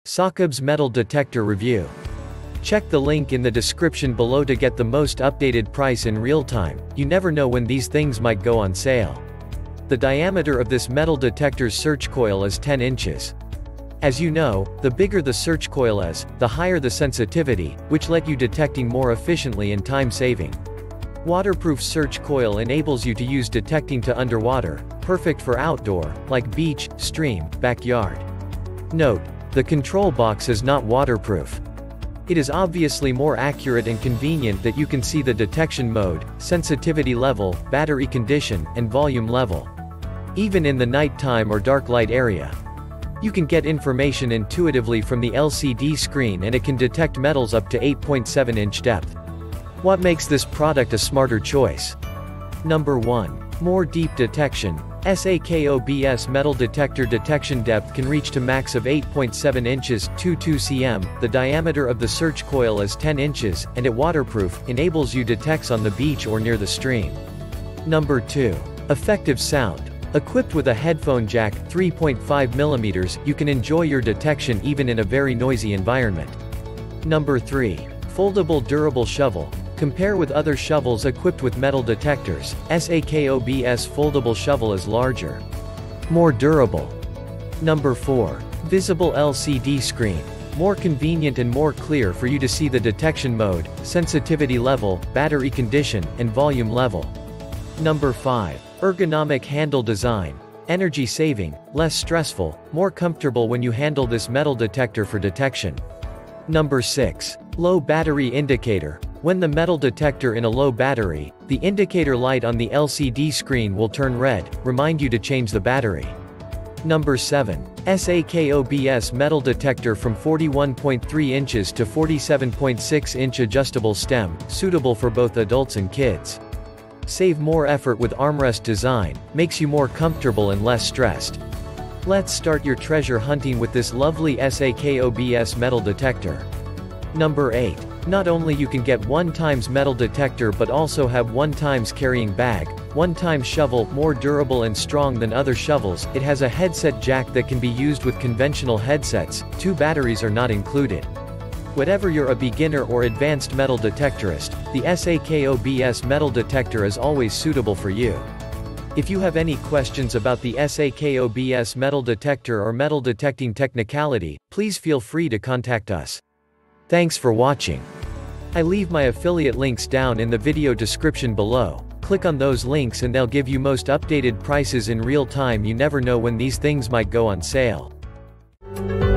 Sakab's Metal Detector Review. Check the link in the description below to get the most updated price in real time. You never know when these things might go on sale. The diameter of this metal detector's search coil is 10 inches. As you know, the bigger the search coil is, the higher the sensitivity, which let you detecting more efficiently and time-saving. Waterproof search coil enables you to use detecting to underwater, perfect for outdoor, like beach, stream, backyard. Note: the control box is not waterproof. It is obviously more accurate and convenient that you can see the detection mode, sensitivity level, battery condition, and volume level. Even in the nighttime or dark light area, you can get information intuitively from the LCD screen, and it can detect metals up to 8.7-inch depth. What makes this product a smarter choice? Number 1. More deep detection. SAKOBS metal detector detection depth can reach to max of 8.7 inches, 22 cm, the diameter of the search coil is 10 inches, and it waterproof, enables you detects on the beach or near the stream. Number 2. Effective sound. Equipped with a headphone jack, 3.5mm, you can enjoy your detection even in a very noisy environment. Number 3. Foldable durable shovel. Compare with other shovels equipped with metal detectors, SAKOBS foldable shovel is larger, more durable. Number 4. Visible LCD screen. More convenient and more clear for you to see the detection mode, sensitivity level, battery condition, and volume level. Number 5. Ergonomic handle design. Energy saving, less stressful, more comfortable when you handle this metal detector for detection. Number 6. Low battery indicator. When the metal detector in a low battery, the indicator light on the LCD screen will turn red, remind you to change the battery. Number 7. SAKOBS metal detector from 41.3 inches to 47.6-inch adjustable stem, suitable for both adults and kids. Save more effort with armrest design, makes you more comfortable and less stressed. Let's start your treasure hunting with this lovely SAKOBS metal detector. Number 8. Not only you can get 1x metal detector but also have 1x carrying bag, 1x shovel, more durable and strong than other shovels. It has a headset jack that can be used with conventional headsets, 2 batteries are not included. Whether you're a beginner or advanced metal detectorist, the SAKOBS metal detector is always suitable for you. If you have any questions about the SAKOBS metal detector or metal detecting technicality, please feel free to contact us. Thanks for watching. I leave my affiliate links down in the video description below. Click on those links and they'll give you most updated prices in real time. You never know when these things might go on sale.